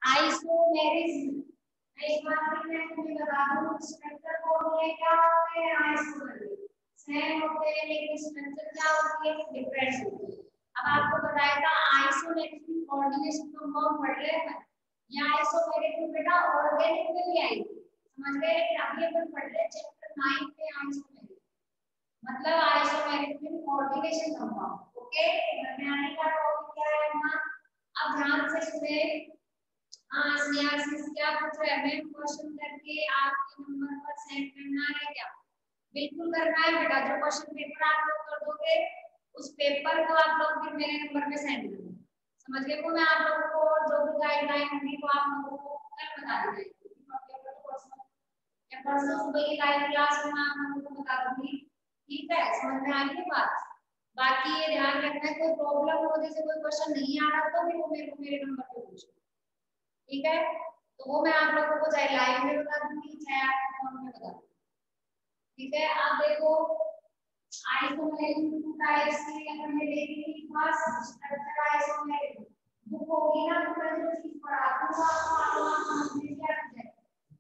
Isomerism, एक बार फिर मैं तुम्हें बता दूं, स्ट्रक्चर को होते हैं क्या होते हैं आइसोमेरिज्म, सेम होते हैं लेकिन स्ट्रक्चर क्या होती है डिफरेंट होती है। अब आपको बताया था आइसोमेरिज्म कोऑर्डिनेशन कंपाउंड पढ़ रहे हैं, या आइसोमेरिज्म बेटा ऑर्गेनिक में भी आई समझ गए, लेकिन अभी अपन पढ़ रहे हैं चैप्टर 9 में आइसोमेरिज्म मतलब आइसोमेरिज्म कोऑर्डिनेशन कंपाउंड। ओके, समझ में आने का टॉपिक क्या है अपना, अब ध्यान से सुने। हाँ स्नेहा क्या पूछ रहे हैं, मैम क्वेश्चन करके आपके नंबर पर सेंड करना है क्या? बिल्कुल करना है बेटा, जो क्वेश्चन पेपर आप लोग कर दोगे उस पेपर को आप लोग फिर मेरे नंबर पे सेंड करना, समझ गए? को मैं आप लोगों को जो भी गाइडलाइन होगी वो आप लोगों को कल बता दी जाएगी, या परसों सुबह की लाइव क्लास में आप लोगों को बता दूंगी। ठीक है, समझ में आ रही है बात? बाकी ये ध्यान रखना है कोई प्रॉब्लम हो, जैसे कोई क्वेश्चन नहीं आ रहा तो फिर वो मेरे नंबर पे पूछो, ठीक है? तो वो मैं आप लोगों को चाहे लाइव में बता दूंगी चाहे आपको फोन में बता दूंगी, ठीक है? आप देखो आइसोमेरिज्म टाइप्स की हमने देखी फर्स्ट स्ट्रक्चर आइसोमेरिज्म बुक होगी ना, तो मैं जो चीज पढ़ाती हूँ आपको समझने की आदत है।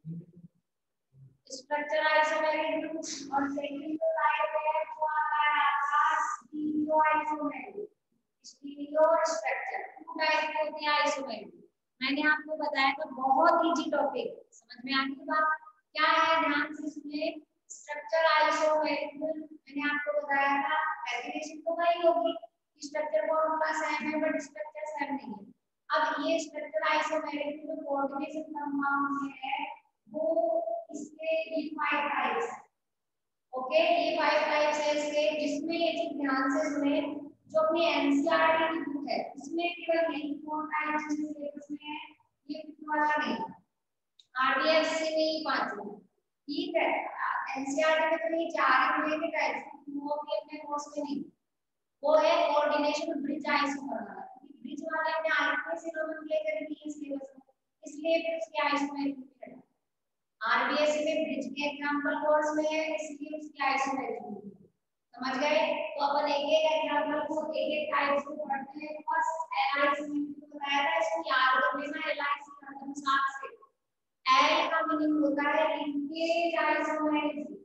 स्ट्रक्चर आइसोमेरिज्म और सेकंड जो टाइप है वो आता है आपका stereo isomerism, stereo structure two type की होती है आइसोमेरिज्म। मैंने आपको बताया था बहुत इजी टॉपिक, समझ में आने की बात क्या है, ध्यान से सुनिए। स्ट्रक्चर आइसोमेरिज्म मैंने आपको बताया था, डेफिनेशन तो वही होगी, स्ट्रक्चर फॉर्मूला सेम है बट स्ट्रक्चर सेम नहीं है। अब ये स्ट्रक्चर आइसोमेरिज्म जो कोऑर्डिनेशन कंपाउंड है वो इसके ये 5 टाइप्स, ओके ये 5 टाइप्स है इसके, जिसमें ये चीज ध्यान से सुने, जो अपनी एनसीईआरटी की बुक है उसमें केवल यही 4 टाइप्स सिलेबस में है, ये वाला नहीं, आरबीएससी में ही 5 है, ठीक है? एनसीईआरटी में तो ये 4 ही मिलेंगे टाइप्स, वो भी अपने कोर्स में नहीं, वो है कोऑर्डिनेशन ब्रिज आइसोमर, ब्रिज वाले अपने आईपीएस से नोमेनक्लेचर की सिलेबस में, इसलिए फिर उसके आइसोमेरिज्म भी है। आरबीएससी में ब्रिज के एग्जांपल कोर्स में है, इसलिए उसकी आइसोमेरिज्म, समझ गए? तो अपन एक एक एग्जांपल को एक एक टाइप से पढ़ते हैं। फर्स्ट एलआईसी को बताया था, इसको याद कर लेना, एलआईसी मतलब साथ से एल का मीनिंग होता है लिंकेज आइसोमेरिज्म,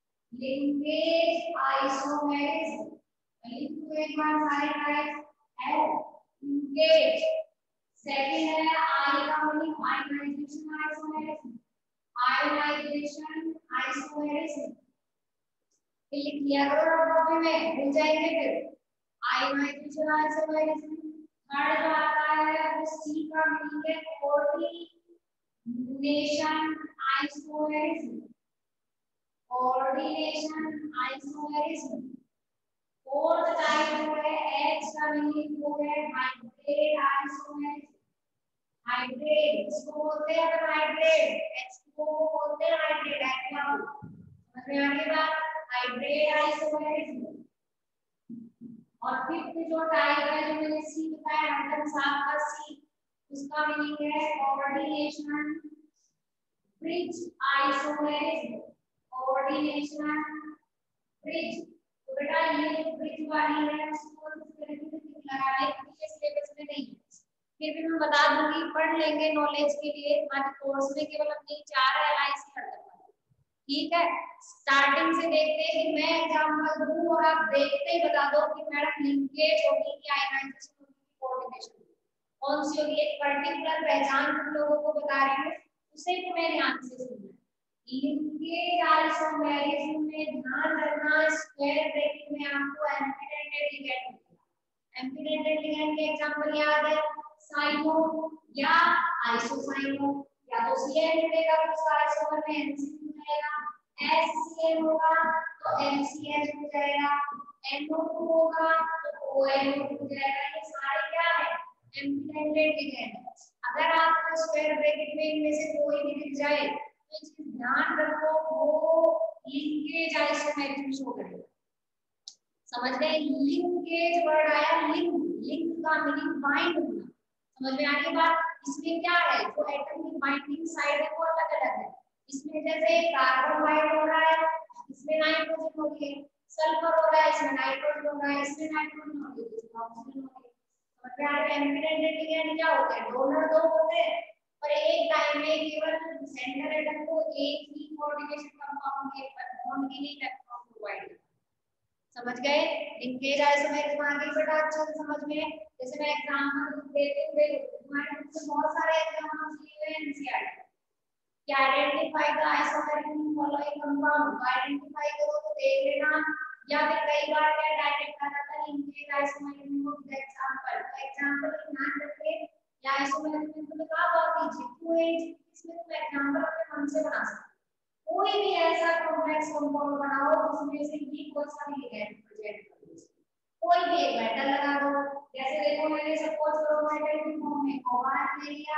लिंकेज आइसोमेरिज्म, लिख दो एक बार सारे टाइप एल लिंकेज। सेकंड है आई का meaning ionization isomerism, ionization isomerism लिख लिया करो टॉपिक में, भूल जाएंगे फिर। Ionization isomerism. थर्ड जो आता है वो सी का मीनिंग है coordination isomerism, coordination isomerism. Fourth type जो है एच का मीनिंग वो है हाइब्रिड आइसोमेरिज्म, हाइब्रिड इसको बोलते हैं अपन हाइब्रिड, एच को बोलते हैं हाइब्रिड एक्वाम, समझ में आ गई बात? Hybrid isomerism. और फिफ्थ जो टाइप है जो मैंने सी बताया आइटम 7 का सी, उसका मीनिंग है coordination bridge isomerism, coordination bridge. तो बेटा ये जो ब्रिज वाली है उसको इस तरीके से टिक लगाने के लिए सिलेबस में नहीं है, फिर भी मैं बता दूंगी, पढ़ लेंगे नॉलेज के लिए, हमारे कोर्स में केवल अपनी 4 एलआईसी पढ़ सकते, ठीक है? स्टार्टिंग से देखते हैं कि मैं एग्जांपल दूं और आप देखते ही बता दो कि मैडम लिंकेज होगी कि आयनाइजेशन होगी कि कोऑर्डिनेशन, कौन सी होगी, एक पर्टिकुलर पहचान तुम लोगों को बता रही हूं, उसे तुम्हें ध्यान से सुनना है। लिंकेज आइसोमेरिज्म में ध्यान रखना, स्क्वायर ब्रैकेट में आपको एम्पीडेंटेड लिगेंड मिलेगा, एम्पीडेंटेड लिगेंड के एग्जांपल याद है, साइनो या आइसोसाइनो, या तो सीएन मिलेगा तो उसका आइसोमर में एनसीएन मिलेगा, एससीएन होगा तो एमसीएन हो जाएगा, NO2 होगा तो ONO2 हो जाएगा, ये सारे क्या है एम्पीडेंटेड लिगेंड। अगर आपको स्क्वायर ब्रैकेट में इनमें से कोई भी दिख जाए तो इस ध्यान रखो वो लिंकेज आइसोमेरिज्म शो करेगा, समझ गए? लिंकेज वर्ड आया, लिंक, लिंक का मीनिंग बाइंड होना, समझ में आ रही बात? इसमें क्या है, जो एटम की बाइंडिंग साइड है वो अलग अलग है, इसमें जैसे कार्बन बाइंड हो रहा है इसमें नाइट्रोजन हो गई, सल्फर हो रहा है इसमें नाइट्रोजन हो रहा है, इसमें नाइट्रोजन हो गई इसमें ऑक्सीजन हो गई, समझ में आ रहा है? एम्पीडेंटेड लिगेंड क्या होते हैं, डोनर दो होते हैं और एक टाइम में केवल सेंटर एटम को एक ही कोऑर्डिनेशन कंपाउंड के बॉन्ड के लिए इलेक्ट्रॉन प्रोवाइड करता है। समझ गए? लिंकेज आइसोमेरिज्म आगे बेटा अच्छे से समझ में। जैसे मैं एग्जांपल देते हुए तुम्हारे से बहुत सारे एग्जांपल्स लिए हुए हैं एनसीईआरटी कि identify the isomerism following compound. Identify करो तो देख लेना, या फिर कई बार क्या डायरेक्ट आ जाता है लिंकेज आइसोमेरिज्म को एग्जांपल। तो एग्जांपल ध्यान रखिए, या आइसोमेरिज्म को कहा बहुत इजी टू है, इसमें तुम एग्जांपल अपने मन से बना सकते हो। कोई भी ऐसा कॉम्प्लेक्स कंपाउंड बनाओ जिसमें से ये कोई सा भी लिगेंड प्रेजेंट करो, कोई भी एक मेटल लगा दो। जैसे देखो मैंने सपोज करो मेटल की फॉर्म में कोबाल्ट ले लिया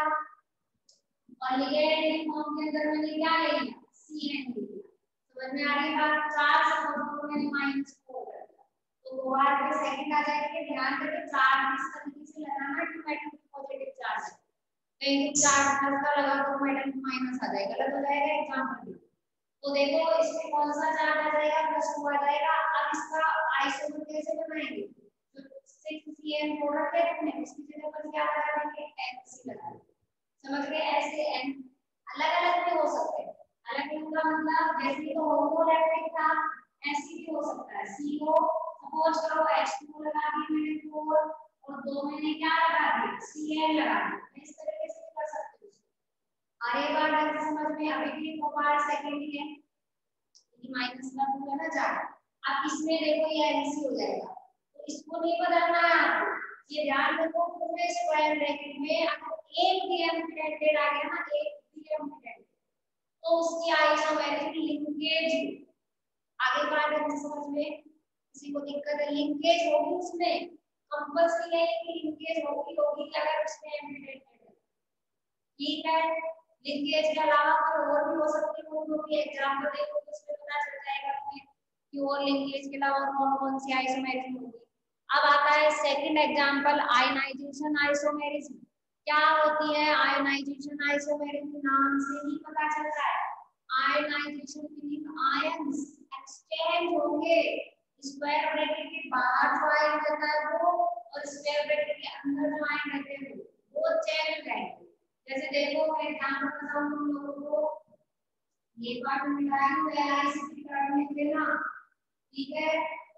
और लिगेंड की फॉर्म के अंदर मैंने क्या ले लिया, Cn ले लिया। समझ में आ रही बात? 4 सपोज करो मैंने -4 कर दिया तो कोबाल्ट पे सेकंड आ जाएगा। ध्यान रखें चार्ज इस तरीके से लगाना कि मेटल में पॉजिटिव चार्ज है, कहीं चार्ज प्लस का लगा तो मेटल में माइनस आ जाएगा, गलत हो जाएगा एग्जांपल। तो देखो इसमें कौन सा चार्ज आ जाएगा, +2 आ जाएगा। अब इसका आइसोमर कैसे बनाएंगे, तो 6Cn प्रोडक्ट है हमने उसकी जगह पर क्या लगा देंगे, Nc लगा देंगे। समझ गए? ऐसे n अलग-अलग भी हो सकते हैं। अलग-अलग का मतलब जैसे तो होमोलैक्टिक था ऐसे भी हो सकता है। CO सपोज करो H2 लगा दी मैंने 4 और 2 मैंने क्या लगा दिया, Cn लगा दिया। इस तरीके से कर सकते हो। आगे बार ढंग से समझ में, अभी भी कोबाल्ट सेकंड ही है, माइनस का टू है ना 4। अब इसमें देखो ये Nc हो जाएगा, तो इसको नहीं बदलना है आपको। ये ध्यान रखो पूरे स्क्वायर ब्रैकेट में अगर एक भी एम्प्टीटेड आ गया ना, एक भी एम्प्टीटेड, तो उसकी आइसोमेरिक लिंकेज आगे बार ढंग से समझ में। किसी को दिक्कत है, लिंकेज होगी उसमें, कंपल्सरी नहीं कि लिंकेज होगी होगी अगर उसमें एम्प्टीटेड है, ठीक है। लिंकेज के अलावा कोई और भी हो सकती है, वो भी एग्जांपल देखो तो उसमें पता चल जाएगा तुम्हें कि और लिंकेज के अलावा कौन-कौन सी आइसोमेरिज्म होगी। अब आता है सेकंड एग्जांपल, आयनाइजेशन आइसोमेरिज्म। क्या होती है आयनाइजेशन आइसोमेरिज्म? नाम से ही पता चलता है, आयनाइजेशन मीनिंग आयंस एक्सचेंज होंगे। स्क्वायर ब्रैकेट के बाहर जो आयन रहता है वो, और स्क्वायर ब्रैकेट के अंदर जो आयन रहते हैं वो चेंज हो जाएंगे। जैसे देखो मैं एग्जांपल बताऊं तुम लोगों को, ये पार्ट मिलाया हुआ है इसी तरह में देना, ठीक है।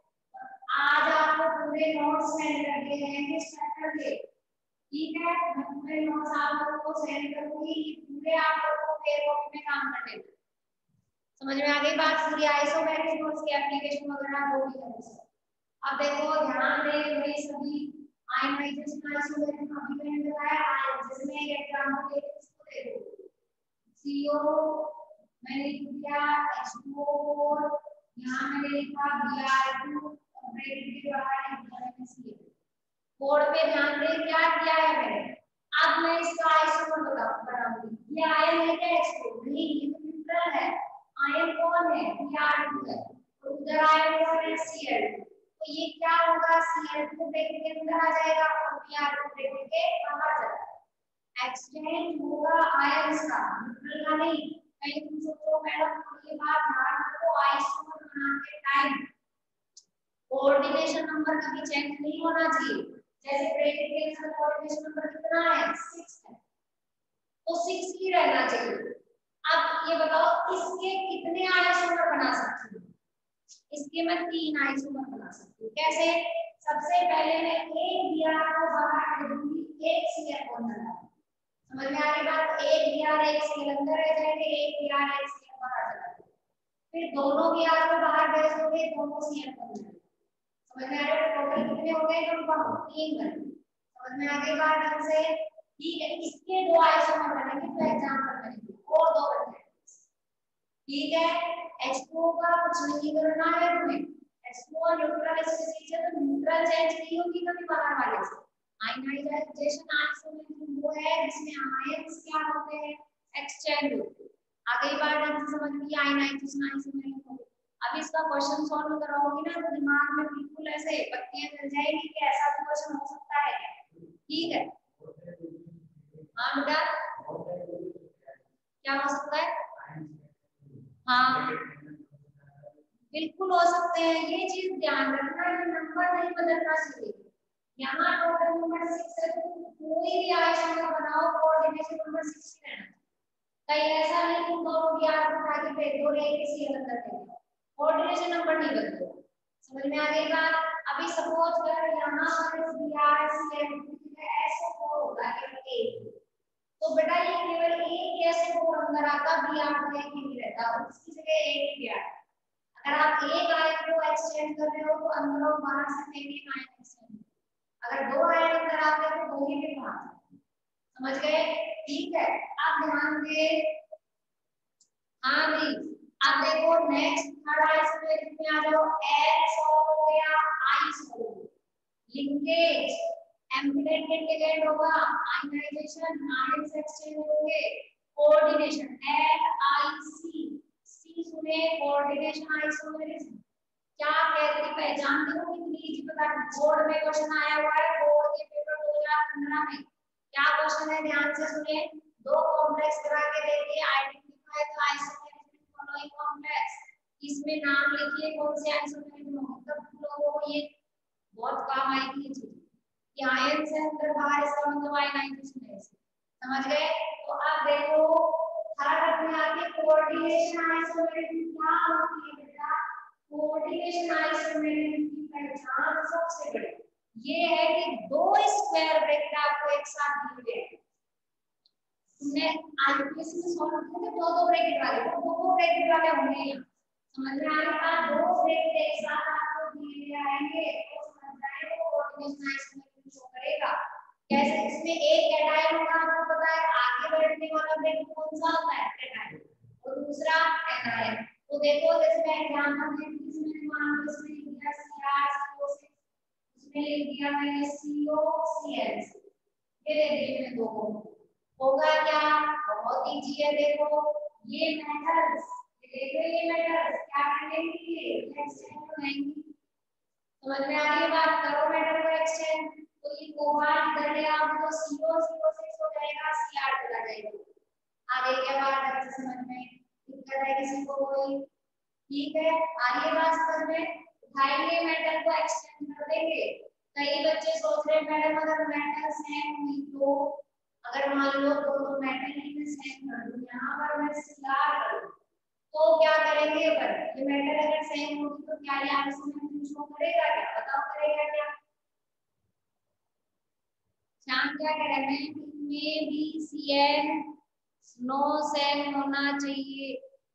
आज आपको पूरे नोट्स सेंड कर दिए हैं स्ट्रक्चर के, ठीक है। मैं पूरे नोट्स आप लोगों को सेंड करूंगी, पूरे आप लोगों को पेयर कॉपी में काम कर देना। समझ में आ गई बात? पूरी आइसोमेरिक नोट्स की एप्लीकेशन वगैरह वो भी है। अब देखो ध्यान दें भाई सभी, आयनाइजेशन आइसोमेरिज्म अभी मैंने बताया, जिसमें एक एग्जांपल है इसको देखो, CO मैंने लिख दिया, H2O यहां मैंने लिखा Br2 और ब्रैकेट के बाहर लिख दिया मैंने Cl। कोड पे ध्यान दें क्या किया है मैंने। अब मैं इसका आइसोमर बनाऊंगी, ये आयन है क्या H2? नहीं, ये तो न्यूट्रल है। आयन कौन है, Br2 है, तो उधर आयन कौन है, Cl। तो ये क्या होगा, Cl2 ब्रैकेट के अंदर आ जाएगा और Br2 ब्रैकेट के बाहर जाएगा। एक्सचेंज होगा आयंस का, न्यूट्रल का नहीं। कहीं तुम सोचो मैडम ये बात ध्यान रखो, आइसोमर बनाते टाइम कोऑर्डिनेशन नंबर कभी चेंज नहीं होना चाहिए। जैसे ब्रैकेट के अंदर कोऑर्डिनेशन नंबर कितना है, 6 है, तो 6 ही रहना चाहिए। अब ये बताओ इसके कितने आइसोमर बना सकती हूँ? इसके मैं 3 आइसोमर बना सकती हूँ। कैसे? सबसे पहले मैं एक Br को बाहर कर दूंगी, एक Cl को अंदर। समझ में आ रही बात? एक Br एक Cl अंदर रह जाएंगे, एक Br एक Cl बाहर चला जाएगा। फिर दोनों Br को बाहर भेज दोगे, दोनों Cl को अंदर। समझ में आ रहा है? टोटल कितने हो गए, कंपाउंड 3 बने। समझ में आ गई बात ढंग से? ठीक है, इसके 2 आइसोमर बनेंगे तो एग्जांपल बनेंगे, और 2 बनेंगे, ठीक है। H2O का कुछ नहीं करना है तुम्हें, H2O न्यूट्रल स्पीशीज है तो न्यूट्रल चेंज नहीं होगी कभी बाहर वाले से। आयनाइजेशन आइसोमेरिज्म वो है जिसमें आयंस क्या होते हैं, एक्सचेंज होते हैं। आगे बार ढंग से समझ में आयनाइजेशन आइसोमेरिज्म। अब इसका क्वेश्चन सॉल्व कराओगे ना तो दिमाग में बिल्कुल ऐसे पत्तियां चल जाएंगी कि ऐसा भी क्वेश्चन हो सकता है क्या, ठीक है। हाँ बेटा क्या हो सकता है, हाँ बिल्कुल हो सकते हैं। ये चीज ध्यान रखना, ये नंबर नहीं बदलना चाहिए। यहाँ टोटल नंबर 6 है, तो कोई भी आइसोमर बनाओ कोऑर्डिनेशन नंबर 6 कहीं ऐसा नहीं कि दोनों Br को उठा के फेंक दो, एक ही Cl अंदर फेंक दो, कोऑर्डिनेशन नंबर नहीं बदलेगा। समझ में आ गई बात? अभी सपोज कर यहाँ पर BrCl SO4 होगा एक, तो बेटा ये केवल एक SO4 अंदर आता, Br तो एक ही रहता, उसकी जगह एक ही Br। अगर आप एक आयन को एक्सचेंज कर रहे हो तो अंदर और बाहर से एक एक आयन एक्सचेंज, अगर दो आयन अंदर आते हैं तो दो ही भी बाहर। समझ गए? ठीक है, आप ध्यान दे। हाँ जी, अब देखो नेक्स्ट थर्ड आइसोमेरिक में आ जाओ। X हो गया आइसो, लिंकेज, एम्पिडेंट इंटीग्रेट होगा, आयनाइजेशन, आयंस एक्सचेंज होंगे, कोऑर्डिनेशन LIC, सी सुने कोऑर्डिनेशन आइसोमेरिज्म। क्या कहती पहचान करो कितनी इजी बता, बोर्ड में क्वेश्चन आया हुआ है, बोर्ड के पेपर 2015 में। क्या क्वेश्चन है ध्यान से सुनिए, दो कॉम्प्लेक्स करा के देखिए, identify the isomerism following complex, इसमें नाम लिखिए कौन से आइसोमेरिज्म हो, मतलब लोगों को ये बहुत काम आएगी ये चीज कि आयन से अंदर बाहर, इसका मतलब आयनाइजेशन है। समझ गए? तो अब देखो थर्ड में आके कोऑर्डिनेशन आइसोमेरिज्म क्या होती है बेटा? कोऑर्डिनेशन आइसोमेरिज्म की पहचान सबसे बड़ी ये है कि दो स्क्वायर ब्रैकेट आपको एक साथ दिए गए। तुमने आईपीएस में सॉल्व किए थे दो दो ब्रैकेट वाले, तो दो ब्रैकेट वाले होंगे यहाँ। समझ में आ रहा है? दो ब्रैकेट एक साथ आपको दिए जाएंगे तो समझ जाए वो कोऑर्डिनेशन आइसोमेरिज्म शो करेगा। जैसे इसमें एक कैटायन होगा, आपको पता है आगे बढ़ने वाला ब्रैकेट कौन सा होता है? कैटायन, और दूसरा एनायन। तो देखो जैसे मैं एग्जांपल देती हूं, इसमें मान लो इसमें लिख दिया CrCO6, उसमें लिख दिया मैंने COCl, ये दे दिए मैंने दो को। होगा क्या? बहुत इजी है, देखो ये मेटल्स, देखो ये मेटल्स क्या करेंगे? एक्सचेंज हो जाएंगी। समझ में आ रही है बात? करो मेटल को एक्सचेंज, तो ये कोबाल्ट इधर ले आओ तो CO6 हो जाएगा, Cr चला जाएगा। आगे क्या बात है समझ में? दिक्कत है किसी को कोई? ठीक है, आगे बात समझ में? उठाएंगे मेटल को एक्सचेंज कर देंगे। कई बच्चे सोच रहे हैं मैडम अगर मेटल सेम हुई तो, अगर मान लो दोनों मेटल ही में सेम कर दूं, यहाँ पर मैं Cr कर दूं, तो क्या करेंगे? पर ये मेटल अगर सेम होगी तो क्या ये आइसोमेरिज्म शो करेगा? क्या बताओ करेगा क्या? श्याम क्या कह रहे हैं? इनमें भी Cn नो सेम होना चाहिए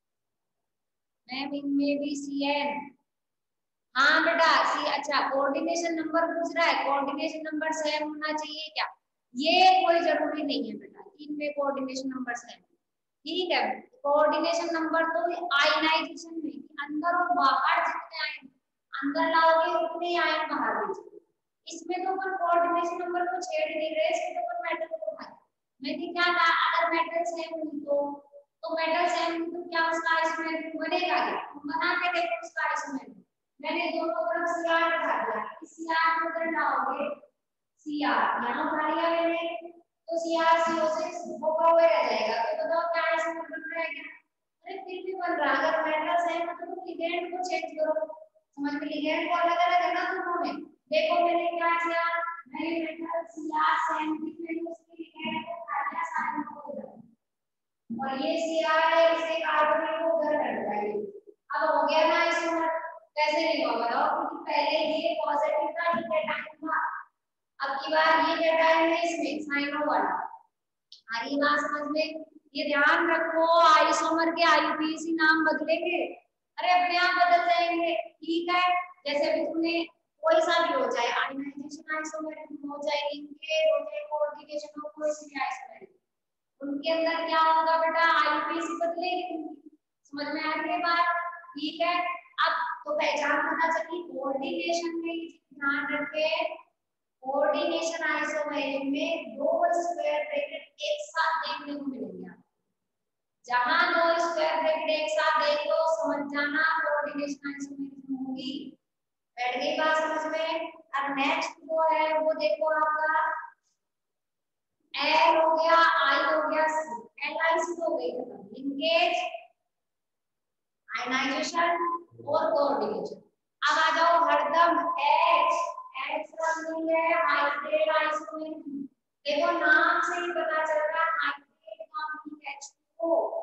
मैम, इनमें भी Cn। हाँ बेटा सी, अच्छा कोऑर्डिनेशन नंबर पूछ रहा है, कोऑर्डिनेशन नंबर सेम होना चाहिए क्या? ये कोई जरूरी नहीं है बेटा इनमें कोऑर्डिनेशन नंबर सेम। ठीक है, कोऑर्डिनेशन नंबर तो आयनाइजेशन में अंदर और बाहर जितने आयन अंदर लाओगे उतने आयन बाहर भेजोगे। इसमें तो अपन कोऑर्डिनेशन नंबर को छेड़ नहीं रहे, इसमें तो अपन मेटल को उठाए। मैंने क्या कहा? अगर मेटल सेम हुई तो मेटल सेम हुई तो क्या उसका आइसोमेरिज्म बनेगा? क्या बना के देखो उसका आइसोमेरिज्म। मैंने दोनों तरफ Cr उठा दिया, इस Cr को उधर लाओगे, Cr यहाँ उठा लिया मैंने, तो CrCO6 होगा हुआ रह जाएगा। तो बताओ क्या आइसोमर बन रहा है क्या? अरे फिर भी बन रहा, अगर मेटल सेम है तो लिगेंड को चेंज करो। समझ में? लिगेंड को अलग अलग है ना दोनों में। देखो मैंने क्या किया, मैंने मेटल Cr सेम थी, मैंने उसकी लिगेंड को उठा लिया सारे को उधर, और ये Cr है इसे कार्बोनेट को उधर कर दिया। अब हो गया ना आइसोमर? कैसे नहीं होगा बताओ? क्योंकि पहले ये पॉजिटिव था, ये कैटायन था, अब की बार ये कैटायन है इसमें साइनो वाला। आ रही बात समझ में? ये ध्यान रखो आइसोमर के आईयूपीएसी नाम बदलेंगे, अरे अपने आप बदल जाएंगे। ठीक है, जैसे भी तुमने कोई सा भी हो जाए, आयनाइजेशन आइसोमेरिज्म हो जाए, लिंकेज हो जाए, कोऑर्डिनेशन हो, कोई सी आइसोमेरिज्म, उनके अंदर क्या होगा बेटा? आईयूपीएसी बदलेगी। समझ में आ रही है बात? ठीक है, अब तो पहचान पता चली। कोऑर्डिनेशन में ध्यान रखे, कोऑर्डिनेशन आइसोमेरिज्म में दो स्क्वायर ब्रैकेट एक साथ देखने को मिलेंगे। जहां दो स्क्वायर ब्रैकेट एक साथ देख लो समझ जाना कोऑर्डिनेशन आइसोमेरिज्म होगी। बैठ गई बात समझ में? अब नेक्स्ट जो है वो देखो आपका L हो गया, I हो गया, C, LIC हो गई लिंकेज, आयनाइजेशन और कोऑर्डिनेशन। अब आ जाओ हरदम H का मीनिंग है हाइड्रेट आइसोमेरिज्म। देखो नाम से ही पता चल रहा है हाइड्रेट का मीनिंग H2O,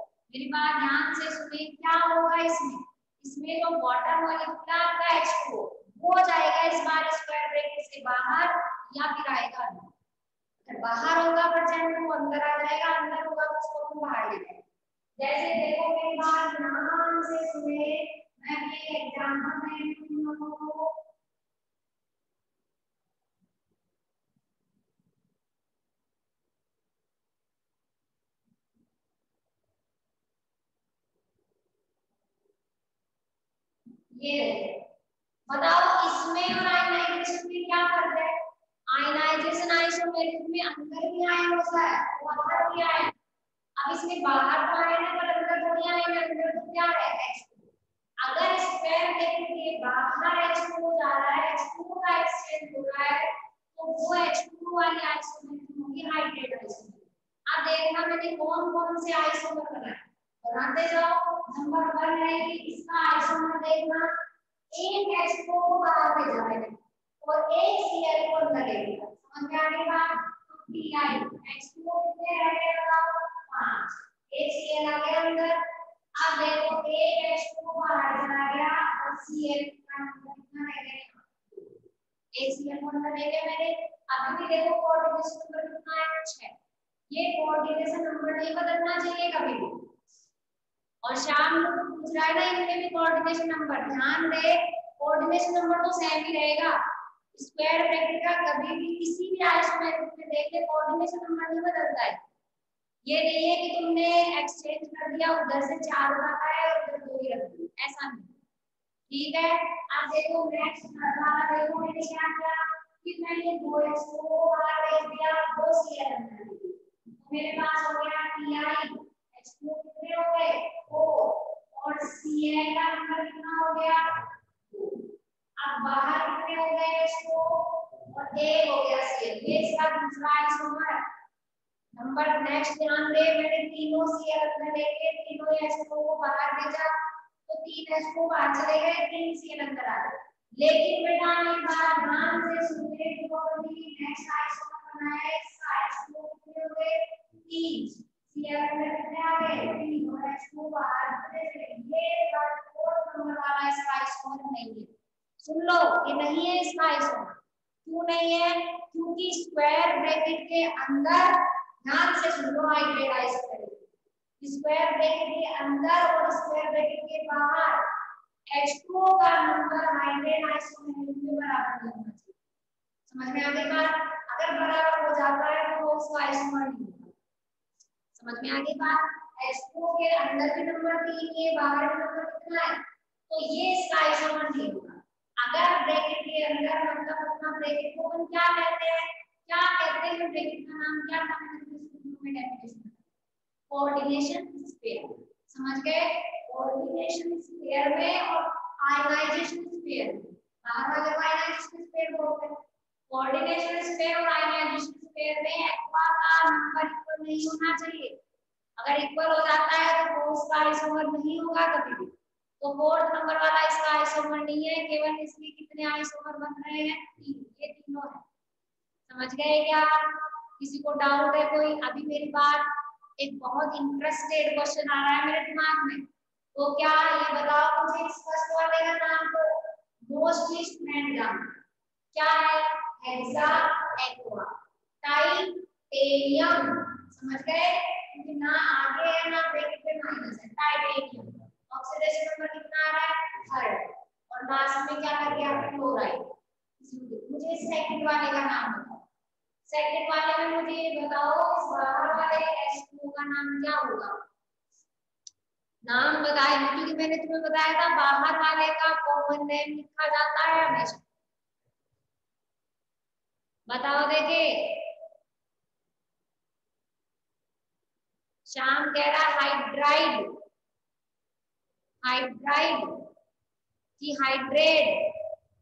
क्या होगा इसमें, इसमें जो बॉटम मॉलिक्यूल आपका H2O वो जाएगा इस बार स्क्वायर ब्रैकेट से बाहर या फिर आएगा अंदर। अगर बाहर होगा परसेंट वो अंदर आ जाएगा, अंदर होगा तो उसको हम बाहर ले जाएंगे। जैसे देखो मेरी बात ध्यान से सुने, मैं ये एग्जांपल में तुम लोगों को ये बताओ इसमें और आयनाइजेशन में क्या फर्क है। आयनाइजेशन आइसोमेरिक में अंदर भी आयन होता है बाहर भी आयन। अब इसमें बाहर तो आयन है पर अंदर थोड़ी आयन है, अंदर तो क्या है H2। अगर स्क्वायर ब्रैकेट के बाहर H2 जा रहा है, H2 का एक्सचेंज हो रहा है तो वो H2 वाली आइसोमेरिक होगी हाइड्रेट आइसोमेरिक। अब देखना मैंने कौन कौन से आइसोमर बनाए, बनाते जाओ। नंबर 1 है कि इसका आइसोमर देखना, एक H2 को बाहर भेजा मैंने और एक Cl को अंदर ले लिया। समझ में आ गई बात। तो Pi H2O कितने रह गए बताओ 5, एक Cl आ गया अंदर। अब देखो एक H2O बाहर चला गया और Cl का नंबर कितना रह गया, एक Cl को अंदर ले लिया मैंने। अभी भी देखो कोऑर्डिनेशन नंबर कितना है 6। ये कोऑर्डिनेशन नंबर नहीं बदलना चाहिए कभी भी। और शाम को पूछ रहा है ना इनमें भी कोऑर्डिनेशन नंबर, ध्यान दे कोऑर्डिनेशन नंबर तो सेम ही रहेगा। स्क्वायर ब्रैकेट का कभी भी किसी भी आइसोमेरिक में देखिए कोऑर्डिनेशन नंबर नहीं बदलता है। ये नहीं है कि तुमने एक्सचेंज कर दिया, उधर से 4 रखा है और उधर 2 ही रख दिया, ऐसा नहीं। ठीक है, अब देखो नेक्स्ट वाला देखो मैंने क्या किया कि मैंने 2H2 को बाहर भेज दिया, 2 Cl अंदर ले लिया। तो मेरे पास हो गया Pi H2 कितने हो गए 4 और Cl का नंबर कितना हो गया 2। अब बाहर कितने हो गए H2 और 1 हो गया Cl, ये इसका दूसरा आइसोमर। नंबर नेक्स्ट ध्यान दे, मैंने तीनों Cl अंदर लेके तीनों H2 को बाहर भेजा तो 3 H2 बाहर चले गए, 3 Cl अंदर आ गए। लेकिन बेटा एक बार ध्यान से सुनने को भी नेक्स्ट आइसोमर बनाया, इसका H2 कितने हो गए 3, Cl अंदर कितने आ गए 3 और H2 बाहर कितने चले गए। ये 4 नंबर वाला इसका आइसोमर नहीं है, सुन लो ये नहीं है इसका आइसोमर। क्यों नहीं है, क्योंकि स्क्वायर ब्रैकेट के अंदर, ध्यान से सुन लो हाइड्रेट आइसोमर, स्क्वायर ब्रैकेट के अंदर और स्क्वायर ब्रैकेट के बाहर H2O का नंबर हाइड्रेट आइसोमेरिक में बराबर होना चाहिए। समझ में आ गई बात। अगर बराबर हो जाता है तो वो उसका आइसोमर नहीं होगा। समझ में आ गई बात। H2O के अंदर भी नंबर 3 है, बाहर भी नंबर कितना है, तो ये इसका आइसोमर नहीं होगा। अगर ब्रैकेट के अंदर मतलब अपना ब्रैकेट को हम क्या कहते हैं, क्या कहते हैं ब्रैकेट का नाम क्या था, मैंने डेफिनेशन कोऑर्डिनेशन स्फीयर। समझ गए, कोऑर्डिनेशन स्फीयर में और आयनाइजेशन स्फीयर में, बाहर वाले को आयनाइजेशन स्फीयर बोलते हैं। कोऑर्डिनेशन स्फीयर और आयनाइजेशन स्फीयर में एक्वा का नंबर इक्वल नहीं होना चाहिए। अगर इक्वल हो जाता है तो वो उसका आइसोमर नहीं होगा कभी भी। तो 4th नंबर वाला इसका आइसोमर नहीं है, केवल इसमें कितने आइसोमर बन रहे हैं 3, ये तीनों है। समझ गए क्या, किसी को डाउट है कोई। अभी मेरी बात, एक बहुत इंटरेस्टेड क्वेश्चन आ रहा है मेरे दिमाग में, तो क्या ये बताओ मुझे इस फर्स्ट वाले का नाम तो मोस्टली स्टूडेंट जानते क्या है, हेक्सा एक्वा टाइटेनियम। समझ गए, क्योंकि ना आगे है ना ब्रैकेट पे माइनस है, टाइटेनियम ऑक्सीडेशन नंबर कितना आ रहा है 3rd और लास्ट में क्या कर गया क्लोराइड। मुझे सेकंड वाले का नाम बताओ, सेकंड वाले में मुझे ये बताओ इस बाहर वाले H2O का नाम क्या होगा, नाम बताए, क्योंकि मैंने तुम्हें बताया था बाहर वाले का कॉमन नेम लिखा जाता है हमेशा। बताओ देखे, श्याम कह रहा हाइड्राइड, हाइड्राइड कि हाइड्रेट।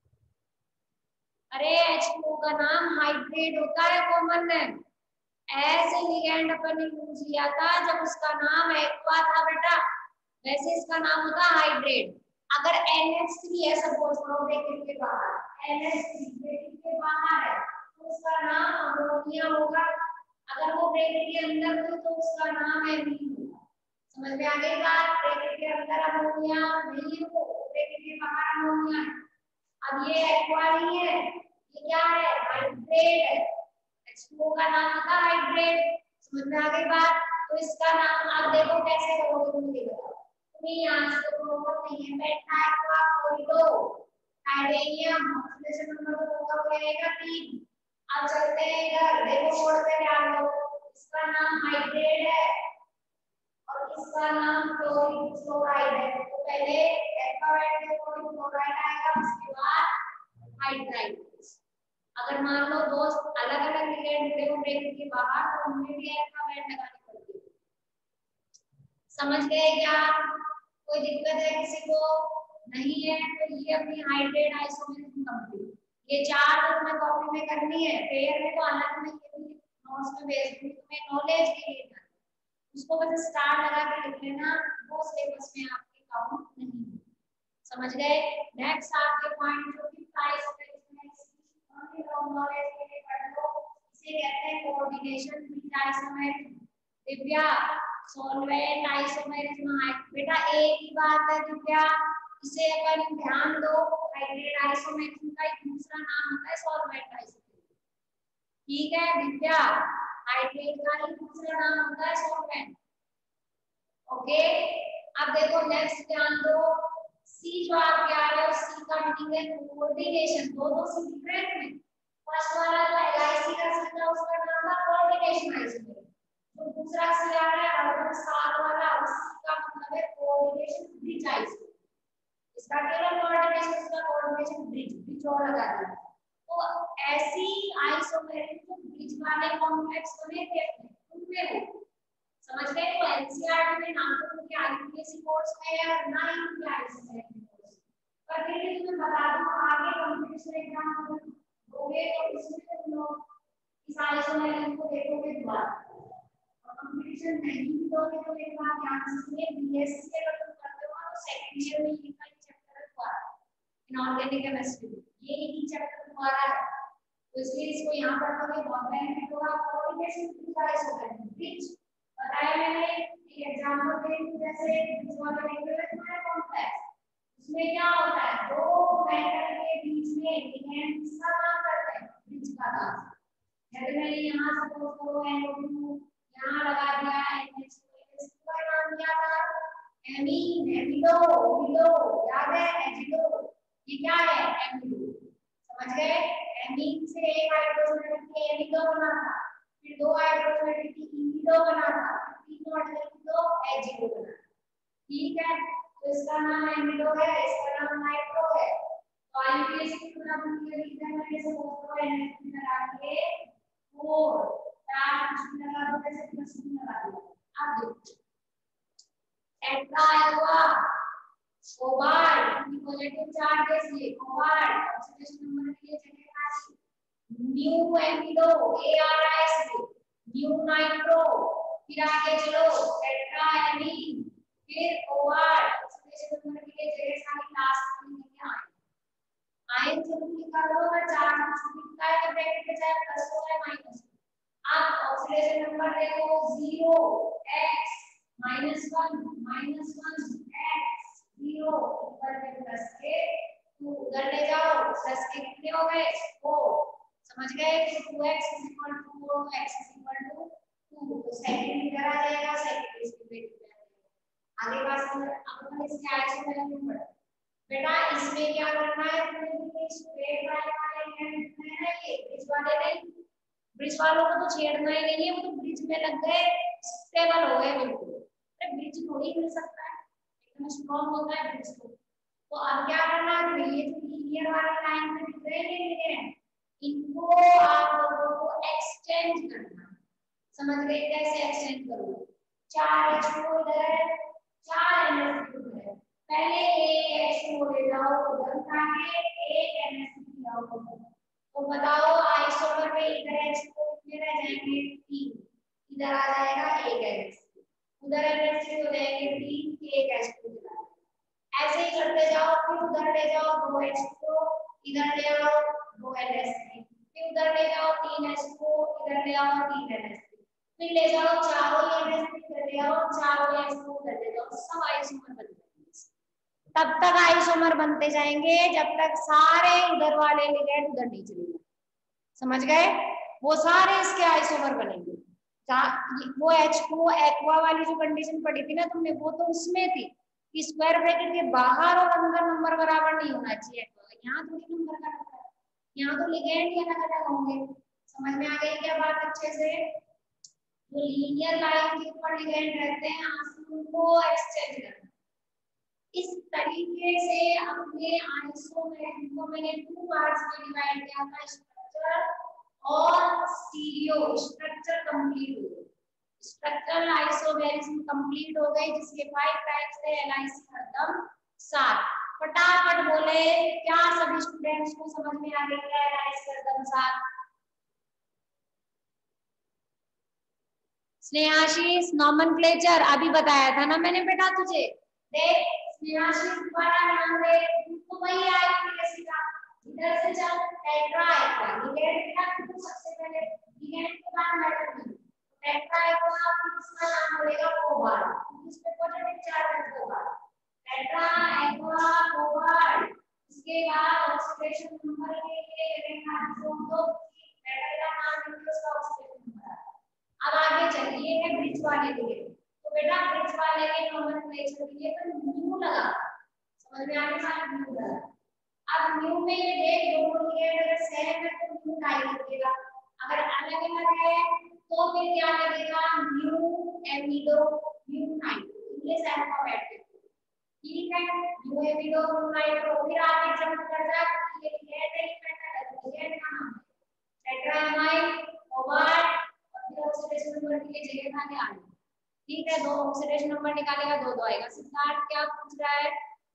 अरे H2O का नाम हाइड्रेट होता है कॉमन नेम, ऐसे लिगेंड अपन ने यूज किया था जब उसका नाम एक्वा था बेटा, वैसे इसका नाम होता है हाइड्रेट। अगर NH3 है सपोज करो ब्रैकेट के बाहर, NH3 ब्रैकेट के बाहर है तो उसका नाम अमोनिया होगा। अगर वो ब्रैकेट के अंदर हो तो उसका नाम एमीन होगा। समझ में आ गई बात? ब्रैकेट के अंदर अमोनिया नहीं हो, ब्रैकेट के बाहर अमोनिया। अब ये एक्वा नहीं है, ये क्या है? हाइड्रेट। H2O का नाम होता है हाइड्रेट। समझ में आ गई बात? तो इसका नाम आप देखो कैसे करोगे, तुम ये बताओ। तुम्हें यहाँ से तो प्रॉब्लम नहीं है, बेटा एक्वा कोरिडो हाइड्रेनियम ऑक्सीडेशन नंबर तो होगा वो रहेगा 3। अब चलते हैं इधर, देखो बोर्ड पे ध्यान दो। इसका नाम हाइड्रेट है और इसका नाम क्लोरीन क्लोराइड है। तो पहले एक्वागार्ड में क्लोरीन क्लोराइड आएगा, उसके बाद हाइड्राइड। अगर मान लो दोस्त अलग अलग लिगेंड जुड़े हों ब्रैकेट के बाहर, तो उनमें भी एक्वागार्ड लगानी पड़ती है। समझ गए क्या? कोई दिक्कत है किसी को? नहीं है तो ये अपनी हाइड्रेट आइसोमेरिज्म कंप्लीट। ये 4 तो तुम्हें कॉपी में करनी है, पेयर में तो अलग में ये भी नोट्स में भेज दूंगी तुम्हें नॉलेज के लिए। उसको बस स्टार लगा के लिख लेना, वो सिलेबस में आपके काउंट नहीं है। समझ गए? नेक्स्ट आपके पॉइंट जो कि प्राइस ओनली लॉन्ग नॉलेज के लिए पढ़ लो। इसे कहते हैं कोऑर्डिनेशन विद आइसोमेरिज्म। दिव्या सॉल्वेंट आइसोमेरिज्म है बेटा, एक ही बात है दिव्या, इसे अपन ध्यान दो। हाइड्रेट आइसोमेरिज्म का एक दूसरा नाम होता है सॉल्वेंट आइसोमेरिज्म। ठीक है दिव्या, हाइड्रेट का ही दूसरा नाम होता है सॉल्वेंट। ओके, अब देखो नेक्स्ट ध्यान दो। सी जो आप क्या रहे हो, सी का मीनिंग है कोऑर्डिनेशन। दोनों सी डिफरेंट में, फर्स्ट वाला जो एलआईसी का सी था उसका नाम था कोऑर्डिनेशन आइसोमेरिज्म। जो दूसरा सी आ रहा है और साथ वाला, उसी का मतलब है कोऑर्डिनेशन ब्रिज आइसोमेरिज्म। इसका केवल कोऑर्डिनेशन, इसका कोऑर्डिनेशन ब्रिज, ब्रिज और लगा दिया। तो ऐसी आइसोमेरिज्म जो ब्रिज वाले कॉम्प्लेक्स बने थे उनमें हो। समझ गए? तो एनसीईआरटी में नाम तो उनके आईपीएससी कोर्स में है और ना ही उनके आईसीएसई कोर्स। पर फिर भी तुम्हें बता दूं, आगे कंपटीशन एग्जाम दोगे तो इसमें तुम लोग इस आइसोमेरिज्म को देखोगे दोबारा। और कंपटीशन नहीं भी दोगे तो एक बात ध्यान रखिए, बीएससी अगर तुम करते हो तो सेकंड ईयर में ये का चैप्टर दोबारा इनऑर्गेनिक केमिस्ट्री ये ही चैप्टर दोबारा है। तो इसलिए इसको यहाँ पर पढ़ोगे बहुत बेनिफिट होगा। कोऑर्डिनेशन ब्रिज आइसोमेरिज्म ब्रिज बताया मैंने, एक एग्जांपल दे दूं, जैसे तुम्हारा कॉम्प्लेक्स, उसमें क्या होता है, दो मेटल के बीच में लिगेंड किसका काम करते हैं? ब्रिज का काम। जैसे मैंने यहाँ सपोज करो NO2 यहाँ लगा दिया, NH2 इसका नाम क्या था? एमीन, एमिडो, एमिडो याद है? एजिडो, ये क्या है? एमिडो। समझ गए? एमीन से एक हाइड्रोजन लेके एमिडो बना था, फिर दो हाइड्रोजन लेके इमिडो बना था, तीन हाइड्रोजन तो एजिडो बना। ठीक है, तो इसका नाम एमिडो है, इसका नाम नाइट्रो है। तो आईपीएससी का नाम ये रीजन है, जैसे फोटो एनएसपी लगा के फोर चार कुछ लगा दो, जैसे प्लस लगा दो। अब देखो टेट्रा आएगा कोबाल्ट की पॉजिटिव चार्ज है, इसलिए कोबाल्ट ऑक्सीडेशन नंबर के लिए जगह खाली न्यू एमिडो ए आ रहा है, इसलिए न्यू नाइट्रो। फिर आगे चलो टेट्रा एमीन, फिर कोबाल्ट ऑक्सीडेशन नंबर के लिए जगह खाली लास्ट में क्या आए आयन जरूर लिखा करो। अगर चार्ज कुछ लिखा है तो ब्रैकेट में चाहे प्लस हो या माइनस। अब ऑक्सीडेशन नंबर देखो 0 x -1 -1 x 0 ऊपर के प्लस के 2 उधर ले जाओ, प्लस के कितने हो गए 4। समझ गए? तो 2x = 4 x = 2। तो सेकंड इधर आ जाएगा, सेकंड इसकी ब्रैकेट में आगे बात समझ। अब अपन इसके आइसोमेरिज्म पढ़ बेटा, इसमें क्या करना है, तुम्हें स्ट्रेट वाले हैं ना, ये ब्रिज वाले नहीं। ब्रिज वालों को तो छेड़ना ही नहीं है, वो तो ब्रिज में लग गए, स्टेबल हो गए बिल्कुल। अरे ब्रिज थोड़ी मिल सकता है, एकदम स्ट्रांग होता है ब्रिज तो अब क्या करना है, ये जो लीनियर वाली लाइन में दिख रहे हैं इनको आप लोगों को एक्सचेंज करना। समझ गए कैसे एक्सचेंज करोगे? 4 H2O इधर है, 4 NH2 इधर है, पहले एक H2O ले जाओ उधर उठा के, एक NH2 ले आओ उधर। तो बताओ आइसोमर में इधर H2O कितने रह जाएंगे? 3। इधर आ जाएगा एक NH2, उधर NH2 हो जाएंगे 3, एक H2 इधर। ऐसे ही करते जाओ, फिर उधर ले जाओ 2 H2O, इधर ले आओ 2 NH3, फिर उधर ले जाओ 3 H2O, इधर ले आओ 3 NH3। फिर ले जाओ चारों ये कर ले आओ, चारों ये इसको कर दे दो, सब आइसोमर बन जाएंगे। तब तक आइसोमर बनते जाएंगे जब तक सारे उधर वाले लिगेंड उधर नहीं चले जाए। समझ गए? वो सारे इसके आइसोमर बनेंगे। वो H2 एक्वा वाली जो कंडीशन पड़ी थी ना तुमने, वो तो उसमें थी कि स्क्वायर ब्रैकेट के बाहर और अंदर नंबर बराबर नहीं होना चाहिए। यहाँ थोड़ी नंबर का नंबर है, यहाँ तो लिगेंड ही अलग अलग होंगे। समझ में आ गई क्या बात अच्छे से? जो लीनियर लाइन के ऊपर लिगेंड रहते हैं आप उनको एक्सचेंज करना। इस तरीके से अपने आइसोमेर को मैंने 2 पार्ट्स में डिवाइड किया था, स्ट्रक्चर और स्टीरियो। स्ट्रक्चर कंप्लीट हो गई, स्ट्रक्चरल आइसोमेरिज्म कंप्लीट हो गई, जिसके 5 टाइप्स थे, एलआईसी हरदम 7। फटाफट बोले क्या सभी स्टूडेंट्स को समझ में आ गया एलआईसी हरदम 7? स्नेहाशीष नॉमेनक्लेचर अभी बताया था ना मैंने बेटा तुझे। देख स्नेहाशीष दोबारा ध्यान दे, तो वही आएगी सीधा इधर से चल। टेट्रा आएगा लिगेंड का सबसे पहले, लिगेंड के बाद मैटर नहीं। टेट्रा आएगा इसका नाम बोलेगा कोबाल्ट, इस पे पॉजिटिव चार्ज होगा। टेट्रा एक्वा कोबाल्ट, इसके बाद ऑक्सीडेशन नंबर के लिए लगेगा जोन दो, मेटल का नाम है उसका ऑक्सीडेशन नंबर। अब आगे चलिए है ब्रिज वाले के लिए। तो बेटा ब्रिज वाले के नॉमेनक्लेचर के लिए तो न्यू लगा, समझ में आ गया? न्यू लगा। अब न्यू में देख दोनों लिगेंड अगर सेम है तो न्यू टाइप लगेगा, अगर अलग अलग है तो फिर क्या लगेगा? Mu amido mu nitro, English alphabet. ठीक है, न्यू एमिडो न्यू नाइट्रो। फिर आगे जंप कर जा, ये लिगेंड है, लिगेंड का नाम है टेट्रामाइन कोबाल्ट, ऑक्सीडेशन नंबर के लिए चाहिए था क्या? ठीक है, दो ऑक्सीडेशन नंबर निकालेगा, दो आएगा। सिद्धार्थ क्या पूछ रहा है?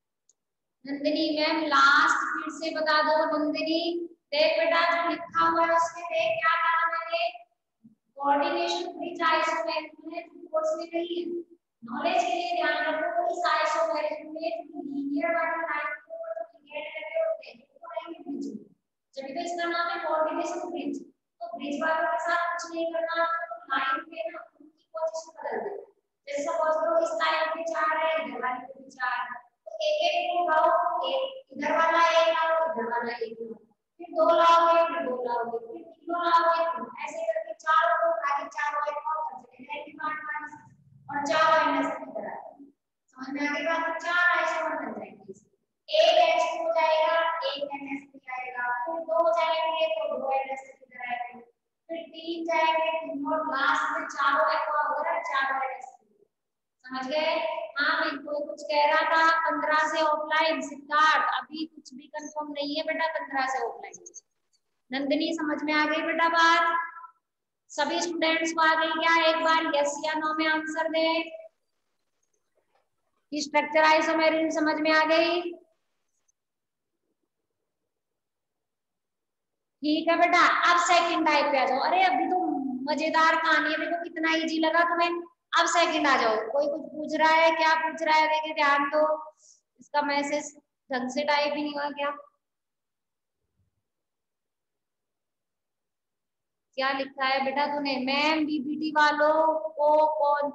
नंदिनी मैम लास्ट फिर से बता दो। नंदिनी देख बेटा जो लिखा हुआ है उसमें देख क्या कहा मैंने, कोऑर्डिनेशन ब्रिज आइसोमेरिज्म में कोर्स में नहीं है, नॉलेज के लिए ध्यान रखो। इस आइसोमेरिज्म में लीनियर वाली लाइन को लिगेंड लगे होते हैं वो रहेंगे ब्रिज में, जब तो इसका नाम है कोऑर्डिनेशन ब्रिज। तो ब्रिज वालों के साथ कुछ नहीं करना, लाइन पे ना उनकी पोजीशन बदल दे। जैसे सपोज करो इस लाइन पे 4 है, इधर वाली पे 4 है, तो एक को लाओ, एक इधर वाला एक लाओ, इधर वाला एक लाओ, फिर 2 लाओगे, फिर 2 लाओगे, फिर 3 लाओगे, ऐसे करके 4 को आगे 4 और एक और कर सकते हैं डिमांड और 4 माइनस की तरह। समझ में आ गया? तो 4 आइसोमर बन जाएंगे। एक H हो जाएगा, एक NH आएगा, फिर 2 जाएंगे तो 2 NH इधर आएंगे, फिर 3 जाएंगे, 3 और लास्ट में चारों एक्वा उधर, चारों NH। समझ गए? हाँ मैं कोई कुछ कह रहा था 15 से ऑफलाइन। सिद्धार्थ अभी कुछ भी कंफर्म नहीं है बेटा, 15 से ऑफलाइन। नंदिनी समझ में आ गई बेटा बात? सभी स्टूडेंट्स को आ गई क्या? एक बार यस या नो में आंसर दें। स्ट्रक्चर आइसोमेरिज्म समझ में आ गई? ठीक है बेटा, अब सेकंड टाइप पे आ जाओ। अरे अभी तो मजेदार कहानी है, देखो कितना इजी लगा तुम्हें। अब सेकंड आ जाओ। कोई कुछ पूछ रहा है? क्या पूछ रहा है? देखिए ध्यान दो, इसका मैसेज ढंग से टाइप ही नहीं हुआ क्या? क्या लिखा है बेटा तूने? मैम बीबीटी वालों को कौन,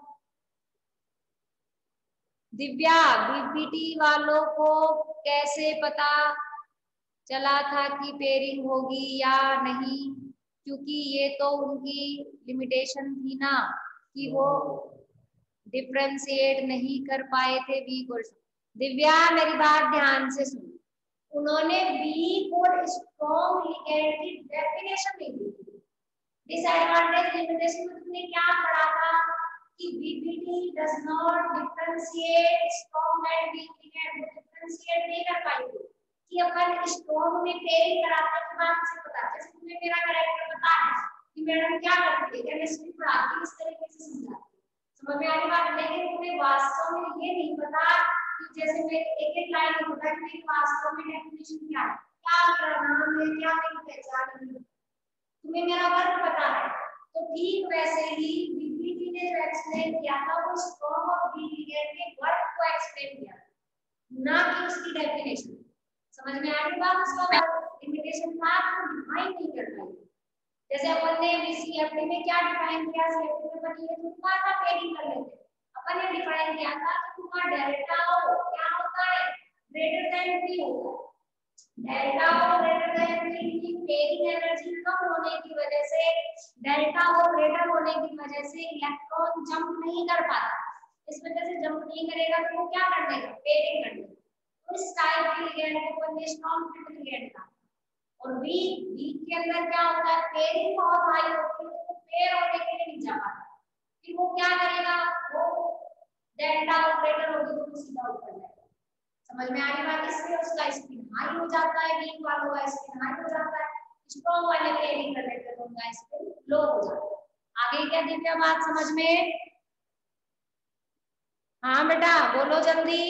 दिव्या बीबीटी वालों को कैसे पता चला था कि पेयरिंग होगी या नहीं? क्योंकि ये तो उनकी लिमिटेशन थी ना कि वो डिफ्रेंशिएट नहीं कर पाए थे वीक और। दिव्या मेरी बात ध्यान से सुन, उन्होंने वीक और स्ट्रॉन्ग लिगेंड की डेफिनेशन नहीं दी। डिसएडवांटेज लिमिटेशन में तुमने क्या पढ़ा था कि VBT does not differentiate strong and weak ligand, differentiate नहीं कर पाई थी कि अपन स्ट्रॉन्ग में पेयरिंग कराते के बाद से पता। जैसे तुम्हें मेरा कैरेक्टर पता है कि मैडम क्या करती है, केमिस्ट्री पढ़ाती है इस तरीके से समझाती है, समझ में आ रही बात? लेकिन तुम्हें वास्तव में ये नहीं पता कि जैसे मैं एक एक लाइन में होता है कि मेरी वास्तव में डेफिनेशन क्या है, क्या मेरा नाम है, क्या मेरी पहचान है, तुम्हें मेरा वर्क पता है। तो ठीक वैसे ही बीबीटी ने जो एक्सप्लेन किया था वो स्ट्रॉन्ग और वीक लिगेंड के वर्क को एक्सप्लेन किया, ना कि उसकी डेफिनेशन। समझ में आ रही बात? उसका लिमिटेशन था तो डिफाइन नहीं कर पाई। जैसे अपन ने सीएफडी में क्या डिफाइन किया, सीएफडी में अपन ये तुमका था पेयरिंग कर लेते, अपन ने डिफाइन किया था कि तुमका डेल्टा ओ क्या होता है, ग्रेटर देन पी होता है। Delta O greater than P की पेयरिंग एनर्जी कम होने की वजह से, डेल्टा ओ ग्रेटर होने की वजह से इलेक्ट्रॉन जंप नहीं कर पाता। इस वजह से जंप नहीं करेगा तो वो क्या कर देगा, पेयरिंग कर देगा। तो इस टाइप के लिगेंड को अपन ने स्ट्रॉन्ग फिट लिगेंड कहा। और वीक के अंदर क्या होता है, पेयरिंग बहुत हाई होती है तो पेयर होने के लिए नहीं जा पाता, फिर वो क्या करेगा, वो डेल्टा ऑपरेटर होगी तो सीधा ऊपर जाएगा। समझ में आ रही बात, इसलिए उसका स्पिन हाई हो जाता है, वीक वालों का स्पिन हाई हो जाता है, स्ट्रॉन्ग वाले पेयरिंग करने पर उनका स्पिन लो हो जाता है। आगे क्या दिव्या बात समझ में? हाँ बेटा बोलो जल्दी।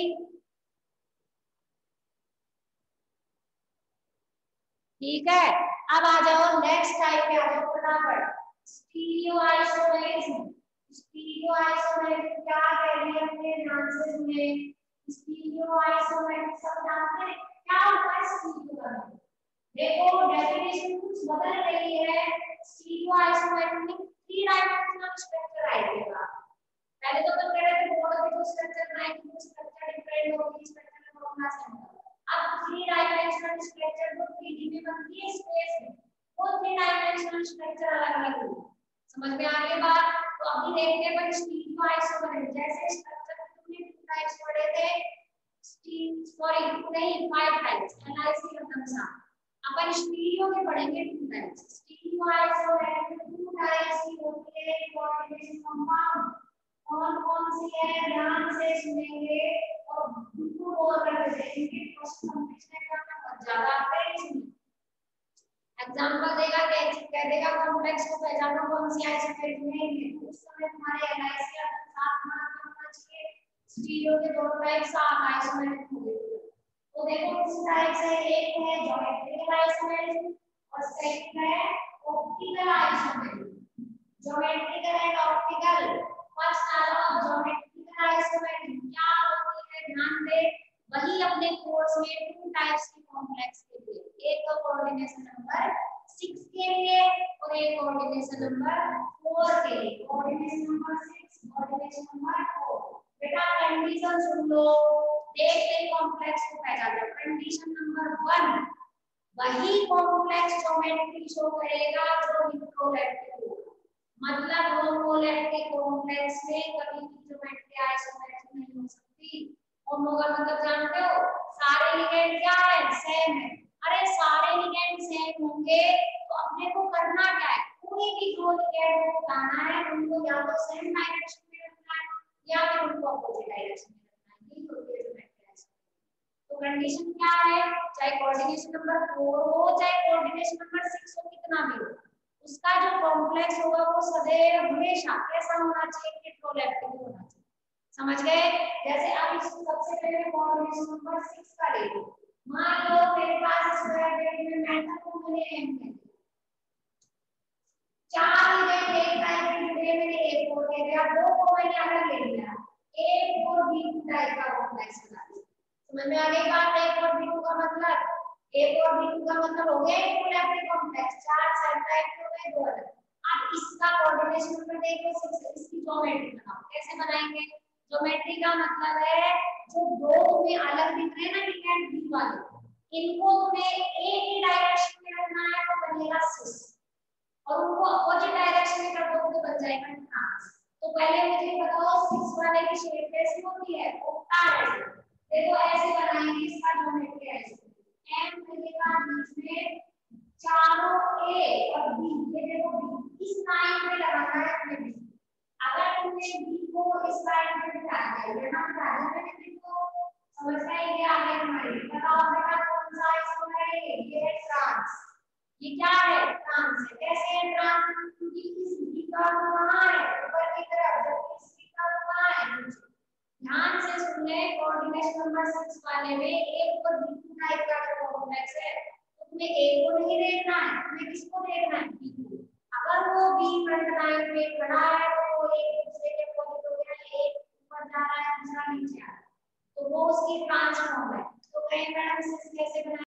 ठीक है, अब आ जाओ नेक्स्ट टाइप पे, आ जाओ फटाफट। Stereo isomerism. स्टीरियो आइसोमेरिज्म क्या कह रही है अपने ध्यान से सुने। स्टीरियो आइसोमेरिज्म सब जानते हैं क्या होता है स्टीरियो का? देखो डेफिनेशन कुछ बदल रही है। स्टीरियो आइसोमेरिज्म में 3 डायमेंशनल स्ट्रक्चर आएगा। पहले तो अपन कह रहे थे बोर्ड में जो स्ट्रक्चर बनाएंगे वो स्ट्रक्चर डिफरेंट होगी, स्ट्रक्चर में फॉर्मूला सेम होगा। अब 3 डायमेंशनल स्ट्रक्चर जो 3D में बनती है स्पेस में, वो 3 डायमेंशनल स्ट्रक्चर अलग-अलग होगी। समझ में आ रही है बात? तो अभी देखते हैं अपन स्टीरियो आइसोमेरिज्म जैसे स्ट्रक्चर तुमने 2 टाइप्स पढ़े थे, सॉरी नहीं 5 टाइप्स, एनआईसी रतनसा। अपन स्टीरियो के पढ़ेंगे 2 टाइप्स। स्टीरियो आइसोमेरिज्म 2 टाइप्स की होती है, कोऑर्डिनेशन कंपाउंड। कौन-कौन सी है ध्यान से सुनेंगे और बिल्कुल गौर करके देखेंगे, क्वेश्चन पूछने का बहुत ज्यादा आता है इसमें। एग्जांपल देगा कह देगा कॉम्प्लेक्स को पहचानो कौन सी आइसोमेरिज्म है, उस समय तुम्हारे एनआईसी का 7 मार्क होना चाहिए। स्टीरियो के 2 टाइप 7 आइसोमेरिज्म हो गए। तो देखो किस टाइप से, एक है ज्योमेट्रिकल आइसोमेरिज्म और सेकंड है optical isomerism. Geometrical and optical. First आ जाओ ज्योमेट्रिकल आइसोमेरिज्म क्या होती है, ध्यान दे। वही अपने कोर्स में 2 टाइप्स की कॉम्प्लेक्स के लिए, एक तो कोऑर्डिनेशन नंबर 6 के लिए और एक कोऑर्डिनेशन नंबर 4 के लिए। Coordination number 6, coordination number 4। बेटा कंडीशन सुन लो, देखते कॉम्प्लेक्स को पहचानो। कंडीशन नंबर 1, वही कॉम्प्लेक्स ज्योमेट्री शो करेगा जो इलेक्ट्रोलैक्टिक होगा। मतलब होमोलैक्टिक कॉम्प्लेक्स में कभी भी ज्योमेट्री आइसोमेरिज्म नहीं हो सकती। होमो का मतलब जानते हो, सारे लिगेंड क्या है, सेम है। अरे सारे लिगेंड सेम होंगे तो अपने को करना क्या है, कोई भी दो लिगेंड को लाना है, उनको या तो सेम डायरेक्शन में रखना है या फिर उनको अपोजिट डायरेक्शन में रखना है। यही होती है ज्योमेट्री आइसोमेरिज्म। तो कंडीशन क्या है, चाहे कोऑर्डिनेशन नंबर 4 हो चाहे कोऑर्डिनेशन नंबर 6 हो, कितना भी हो, उसका जो कॉम्प्लेक्स होगा वो सदैव हमेशा कैसा होना चाहिए, इलेक्ट्रोलैक्टिक होना चाहिए। समझ गए? जैसे अब इस सबसे पहले कोऑर्डिनेशन नंबर 6 का ले लो। मान लो मेरे पास स्क्वायर ब्रैकेट में मेटल को मैंने एम दे दिया, 4 लिगेंड एक टाइप के जुड़े, मैंने एक और दे दिया, दो को मैंने अलग ले लिया, ए और बी टाइप का कॉम्प्लेक्स बना दिया। समझ में आ गई बात? ए और बी का मतलब, ए और बी का मतलब हो गया इलेक्ट्रोलैक्टिक कॉम्प्लेक्स, 4 सेट टाइप के हो गए, दो अलग। अब इसका कोऑर्डिनेशन नंबर देखो 6, इसकी ज्योमेट्री बनाओ। कैसे बनाएंगे? ज्योमेट्री का मतलब है जो दो तुम्हें अलग दिख रहे हैं ना लिगेंड बी वाले, इनको तुम्हें एक ही डायरेक्शन में रखना है तो बनेगा 6, और उनको अपोजिट डायरेक्शन में कर दो तो बन जाएगा ट्रांस। तो पहले मुझे बताओ 6 वाले की शेप कैसी होती है, ऑक्टाहेड्रल। देखो ऐसे बनाएंगे इसका ज्योमेट्री, ऐसे एम लगेगा बीच में, चारों ए और बी, ये देखो बी इस लाइन पे लगाना है अपने बी। अगर तुमने बी को इस लाइन पे बिठा दिया, यहाँ बिठा दिया मैंने बी को, समझ में आई? ये आगे हमारी बताओ बेटा कौन सा इसको है, ये है ट्रांस। ये क्या है, ट्रांस है। कैसे है ट्रांस? क्योंकि इस बी का कहां है, ऊपर की तरफ, जबकि इस बी का कहां है, नीचे। ध्यान से सुन ले, कोऑर्डिनेशन नंबर 6 वाले में एक और बी टाइप का कॉम्प्लेक्स है, तो तुम्हें ए को नहीं देखना है, तुम्हें किसको देखना है, बी को। अगर वो बी फ्रंट लाइन पे खड़ा है तो वो एक दूसरे के अपोजिट हो गया, एक ऊपर जा रहा है दूसरा नीचे आ रहा है, तो वो उसकी ट्रांसफॉर्म है। तो कहीं मैडम 6 कैसे बनाए?